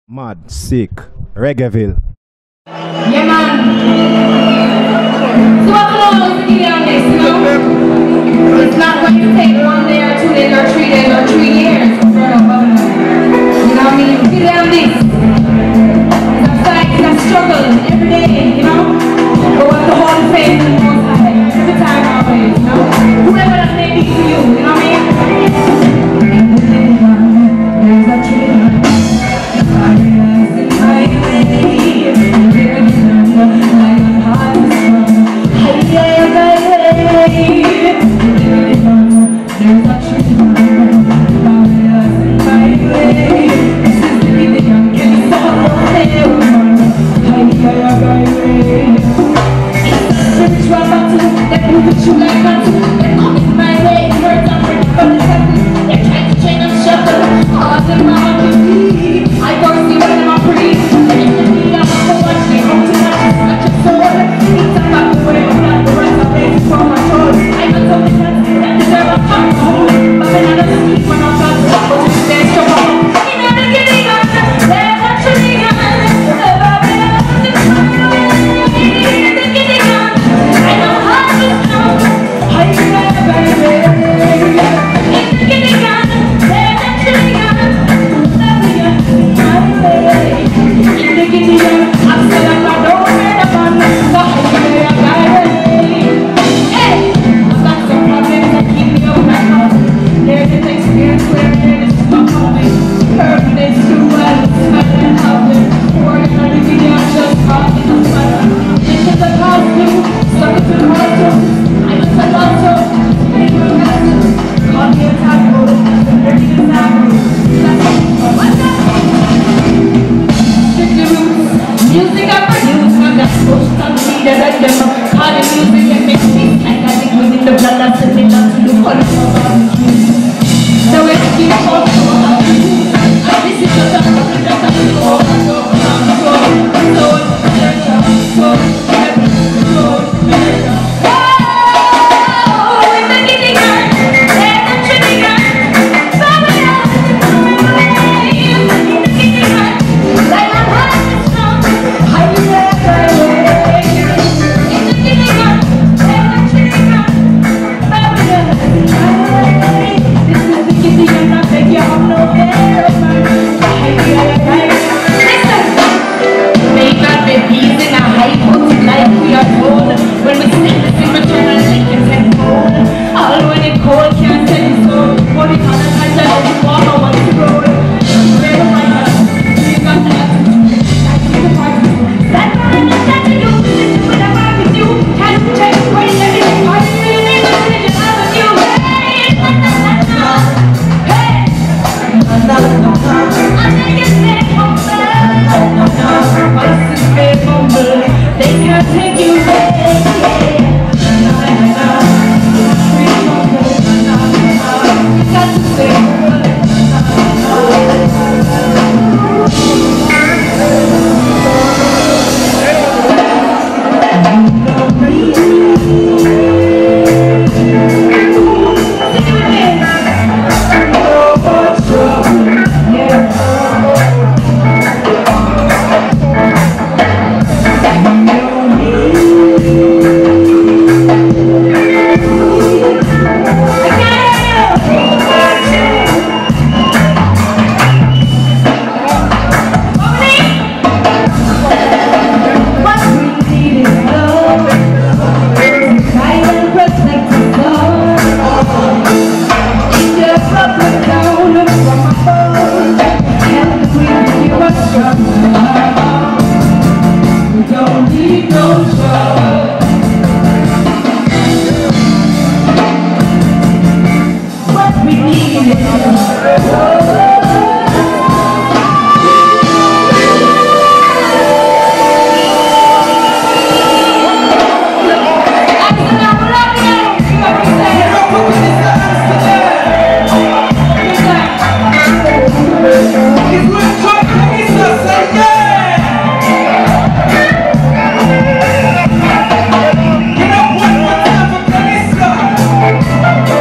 Mad, sick, Reggaeville. Yeah, man. So what's going on with Gideon this, you know? It's not going to take 1 day or 2 days or 3 days or 3 years to burn up Babylon. You know what I mean? Gideon this. It's a fight, it's a struggle every day, you know? But what the whole faith in the Most High, every time always, you know? Whoever that may be to you, you know what I mean? There's a tree.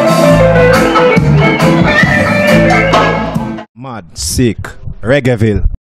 Mad, sick, Reggaeville.